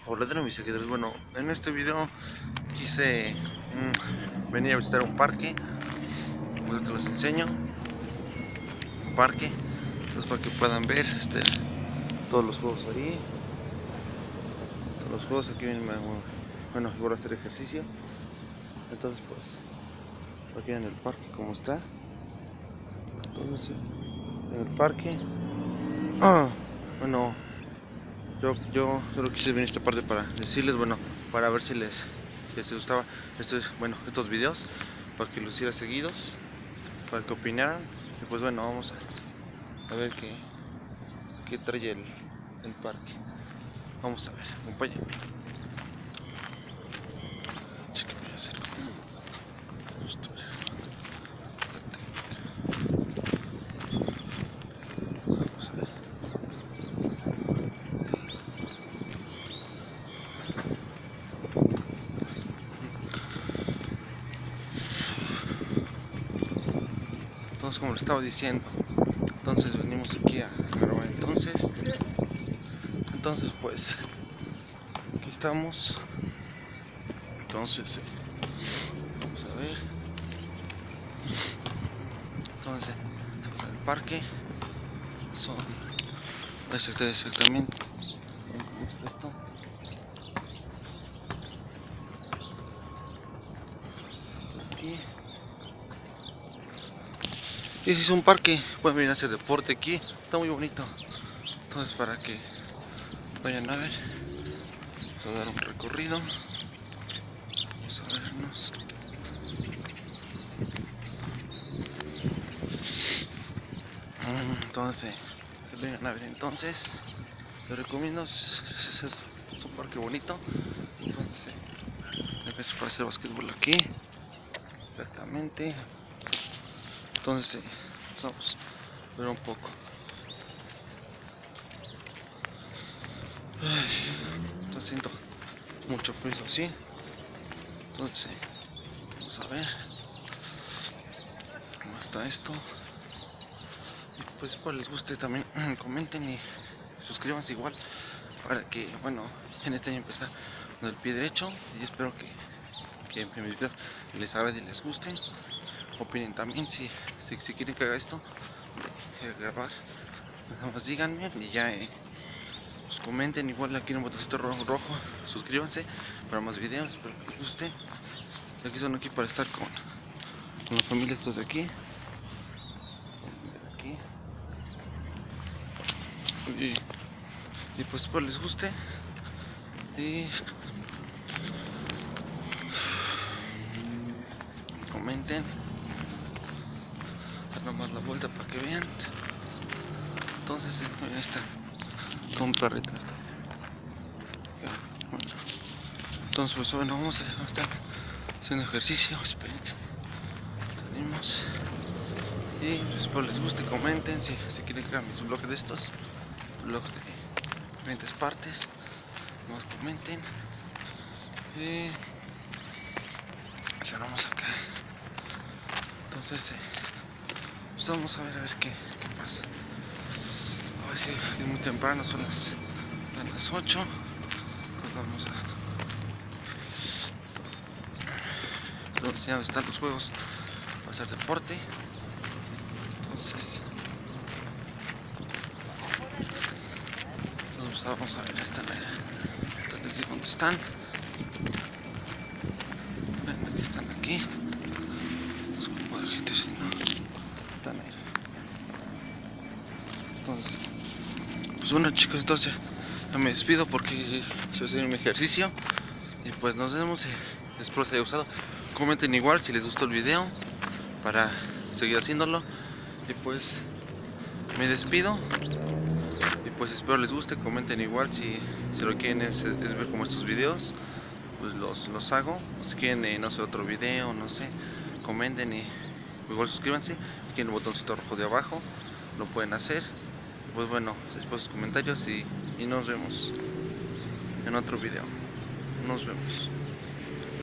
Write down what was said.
Hola de mis seguidores. Bueno, en este video quise venir a visitar un parque. Pues te los enseño. Un parque. Entonces para que puedan ver todos los juegos ahí. Todos los juegos aquí vienen. Bueno, voy a hacer ejercicio. Entonces pues aquí en el parque como está. Entonces en el parque. Bueno, yo solo quise venir a esta parte para decirles, bueno, para ver si les gustaba estos videos, para que los hiciera seguidos, para que opinaran. Y pues bueno, vamos a ver qué trae el parque. Vamos a ver, acompáñenme. ¿Qué voy a hacer? Vamos a ver. Entonces, como les estaba diciendo, entonces venimos aquí a grabar. Entonces pues aquí estamos. Entonces vamos a ver. Entonces estamos en el parque. Son exactamente cómo está esto. Aquí. Y si es un parque, pueden venir a hacer deporte aquí. Está muy bonito. Entonces para que vayan a ver. Vamos a dar un recorrido. Vamos a vernos. Entonces, que vengan a ver. Entonces, les recomiendo. Es un parque bonito. Entonces, para hacer basquetbol aquí. Exactamente. Entonces, vamos a ver un poco. Está haciendo mucho frío así. Entonces, vamos a ver cómo está esto. Y pues espero les guste también. Comenten y suscríbanse igual. Para que, bueno, en este año empezar con el pie derecho. Y espero que mis videos les agrade y les gusten. Opinen también si quieren que haga esto de grabar. Nada más díganme y ya pues comenten igual aquí en el botoncito rojo. Suscríbanse para más videos. Espero que les guste. Y aquí son aquí para estar con la familia. Estos de aquí. Y pues espero les guste. Y comenten. Dar nomás la vuelta para que vean. Entonces, ahí está. Con un perrito. Bueno. Entonces, pues bueno, vamos a estar haciendo ejercicio. Esperen. Tenemos. Y pues, espero les guste. Comenten si quieren crear mis vlogs de estos. Vlogs de diferentes partes. Nos comenten. Y cerramos acá. Entonces, pues vamos a ver qué pasa. Hoy sí, es muy temprano, son las 8. Pues vamos a enseñar dónde están los juegos para hacer deporte. Entonces vamos a ver esta manera. Entonces les digo dónde están. Ven, aquí están aquí. Es un grupo de gente así, ¿no? Están ahí. Entonces, pues bueno chicos, entonces ya me despido porque yo estoy en mi ejercicio. Y pues nos vemos. Espero les haya gustado. Comenten igual si les gustó el video para seguir haciéndolo. Y pues me despido. Y pues espero les guste. Comenten igual si lo quieren es ver como estos videos. Pues los hago. Si quieren no sé, otro video, no sé, comenten y igual suscríbanse. Aquí en el botoncito rojo de abajo lo pueden hacer. Y pues bueno, espero sus comentarios y nos vemos en otro video. Nos vemos.